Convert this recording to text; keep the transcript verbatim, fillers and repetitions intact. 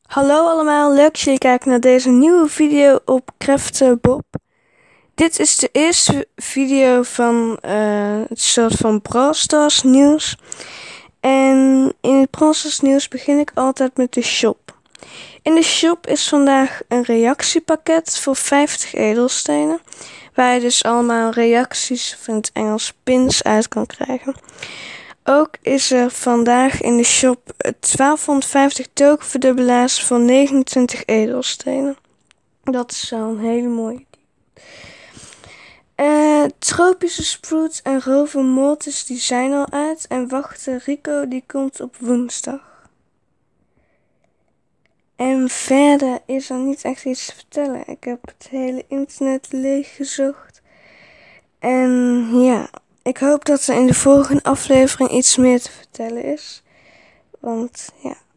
Hallo allemaal, leuk dat jullie kijken naar deze nieuwe video op Craften Bob. Dit is de eerste video van uh, het soort van Brawl Stars nieuws. En in het Brawl Stars nieuws begin ik altijd met de shop. In de shop is vandaag een reactiepakket voor vijftig edelstenen. Waar je dus allemaal reacties, of in het Engels pins, uit kan krijgen. Ook is er vandaag in de shop twaalfhonderdvijftig tokenverdubbelaars voor negenentwintig edelstenen. Dat is wel een hele mooie. Uh, tropische Sprout en rover Mortis die zijn al uit. En wachten Rico die komt op woensdag. En verder is er niet echt iets te vertellen. Ik heb het hele internet leeggezocht. En ja, ik hoop dat er in de volgende aflevering iets meer te vertellen is. Want ja.